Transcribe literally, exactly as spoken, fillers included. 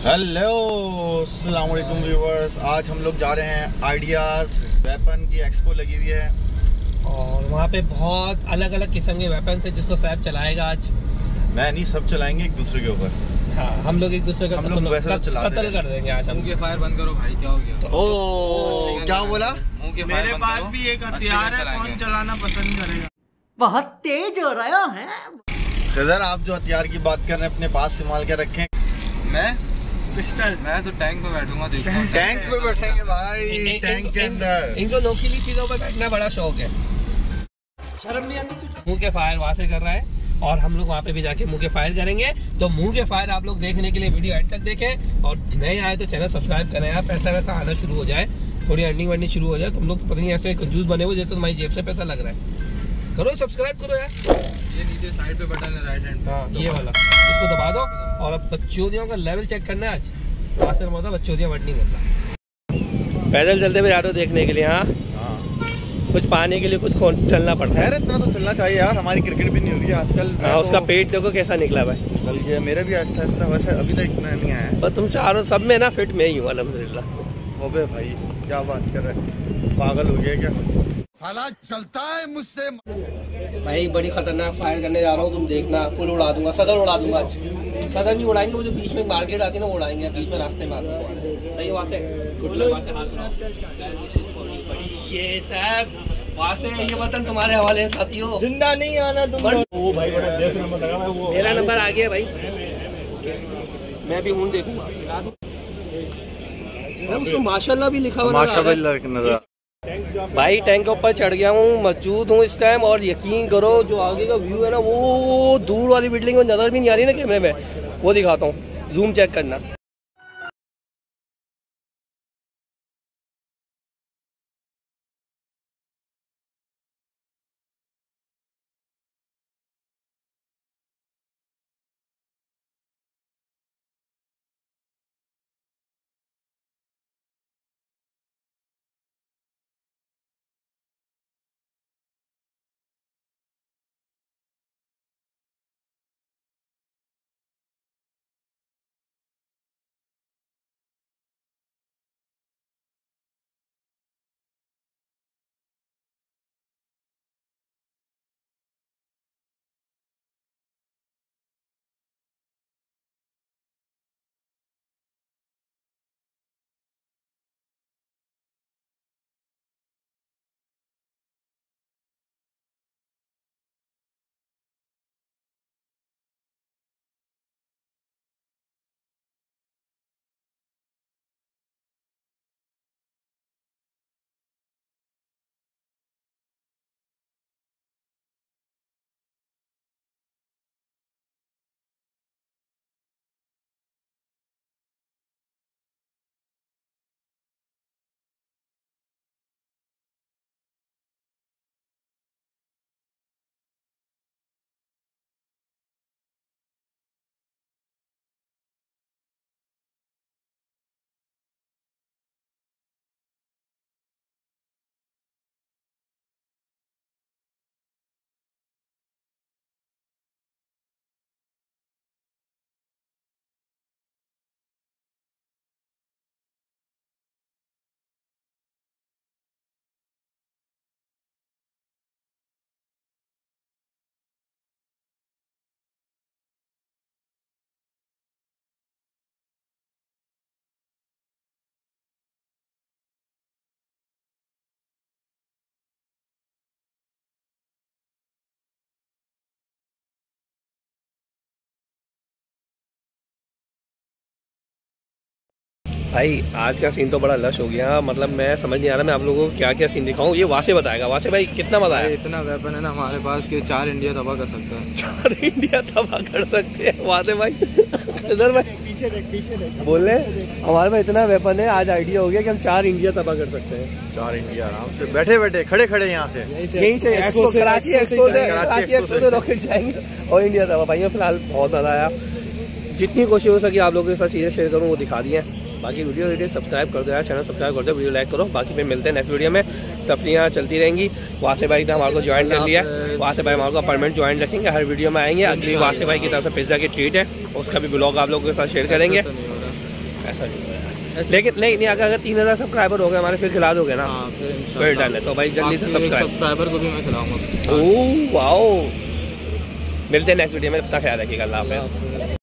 Hello अस्सलाम वालेकुम viewers, आज हम लोग जा रहे हैं आइडियाज वेपन की एक्सपो लगी हुई है और वहाँ पे बहुत अलग अलग किस्म के वेपन है जिसको सैब चलाएगा आज। मैं नहीं, सब चलाएंगे एक दूसरे के ऊपर। हाँ, हम लोग एक दूसरे का हम लोग वैसे तो चला कत्ल कर देंगे आज। हम मुंह के फायर बंद करो भाई, क्या हो गया? ओ क्या बोला? मुंह के फायर बंद करो। मेरे पास भी एक हथियार है, कौन चलाना पसंद करेगा? बहुत तेज हो रहा है। खिज़र, आप जो हथियार की बात कर रहे हैं अपने पास संभाल के रखें। मैं पिस्टल, मैं तो टैंक पे बैठूंगा। देखो टैंक पे बैठेंगे भाई, टैंक के अंदर। इनको नोकीली चीजों पे बैठना बड़ा शौक है। शर्म नहीं आती तुझे? मुंह के फायर वहाँ से कर रहा है और हम लोग वहाँ पे भी जाके मुंह के फायर करेंगे। तो मुंह के फायर आप लोग देखने के लिए वीडियो एंड तक देखें और नए आए तो चैनल सब्सक्राइब करें यार। पैसा वैसा आना शुरू हो जाए, थोड़ी अर्निंग वर्निंग शुरू हो जाए। तुम लोग तो पता नहीं ऐसे कंजूस बने हो जैसे तुम्हारी जेब से पैसा लग रहा है। करो सब्सक्राइब करो यार। ये नीचे साइड पे बटन है, राइट हैंड। हाँ, ये वाला, इसको दबा दो। और अब बच्चोदियों का लेवल चेक करना है आज। वहाँ से होता बच्चोदियाँ वर्ड नहीं करना। पैदल चलते हुए आटो देखने के लिए। हाँ हाँ, कुछ पाने के लिए कुछ चलना पड़ता है। इतना तो चलना चाहिए यार, हमारी क्रिकेट भी नहीं हो रही है आजकल। हाँ, तो उसका पेट देखो कैसा निकला भाई। निकल गया, मेरे भी आहिस्ता आहिस्ता, वैसे अभी तक इतना नहीं आया है। पर तुम चारों सब में ना फिट में ही हूँ अल्हम्दुलिल्लाह। ओबे भाई क्या बात कर रहे हैं, पागल हो गया क्या? साला चलता है मुझसे। भाई बड़ी खतरनाक फायर करने जा रहा हूँ, तुम देखना। फुल उड़ा दूंगा, सदर उड़ा दूंगा आज। सदर नहीं उड़ाएंगे, वो जो बीच में मार्केट आती है ना वो उड़ाएंगे, बीच में रास्ते में आते। सही, वहाँ से ये सब वहाँ से ये वतन तुम्हारे हवाले है साथियों। जिंदा नहीं आना तुम। वो भाई बड़ा देश नंबर लगा है वो। मेरा नंबर आ गया भाई, मैं भी हूँ देखूंगा। उसको माशाल्लाह भी लिखा हुआ माशाल्लाह भाई। टैंक के ऊपर चढ़ गया हूँ, मौजूद हूँ इस टाइम। और यकीन करो जो आगे का व्यू है ना, वो दूर वाली बिल्डिंग में नजर भी नहीं आ रही ना कैमरे में, वो दिखाता हूँ। जूम चेक करना। भाई आज का सीन तो बड़ा लश हो गया। मतलब मैं समझ नहीं आ रहा मैं आप लोगों को क्या क्या सीन दिखाऊं। ये वासे बताएगा। वासे भाई कितना मजा आया? इतना वेपन है ना हमारे पास कि चार इंडिया तबाह कर सकता है। चार इंडिया तबाह कर सकते हैं वासे भाई। इधर भाई पीछे देख, पीछे देख। बोले हमारे पास इतना वेपन है, आज आइडिया हो गया कि हम चार इंडिया तबाह कर सकते हैं। चार इंडिया आराम से बैठे बैठे खड़े खड़े यहाँ से यहीं से एक्सपो, कराची एक्सपो से कराची एक्सपो से रॉकेट जाएंगे और इंडिया तबाह। भाई फिलहाल बहुत मजा आया। जितनी कोशिश हो सकी आप लोगों के साथ चीज़ें शेयर करूँ वो दिखा दी है। बाकी वीडियो वीडियो सब्सक्राइब कर दो यार, चैनल सब्सक्राइब कर दो, वीडियो लाइक करो। बाकी फिर मिलते हैं नेक्स्ट वीडियो में। तफरीयाँ चलती रहेंगी। वासे भाई ने हमारे को ज्वाइन कर लिया है। वासे भाई हमारे को अपॉइंटमेंट ज्वाइन रखेंगे, हर वीडियो में आएंगे। अगली वासे भाई की तरफ से पिज्जा की ट्रीट है, उसका भी ब्लॉग आप लोगों के साथ शेयर करेंगे। ऐसा नहीं है। लेकिन नहीं नहीं अगर अगर तीन हज़ार सब्सक्राइबर हो गए हमारे फिर खिला दोगे ना? हाँ, फिर डन है। तो भाई जल्दी से सब्सक्राइबर को भी मैं खिलाऊंगा। ओह वाओ, मिलते हैं नेक्स्ट वीडियो में, तब तक ख्याल रखिएगा। अल्लाह हाफ़िज़।